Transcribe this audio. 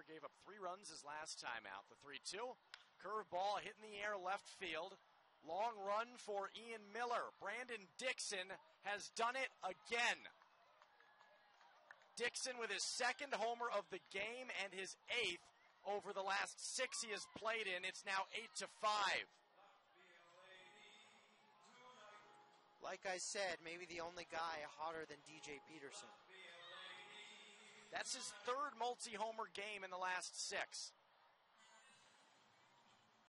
gave up 3 runs his last time out. The 3-2. Curveball hit in the air left field. Long run for Ian Miller. Brandon Dixon has done it again. Dixon with his 2nd homer of the game and his 8th over the last 6 he has played in. It's now 8-5. Like I said, maybe the only guy hotter than DJ Peterson. That's his 3rd multi-homer game in the last 6.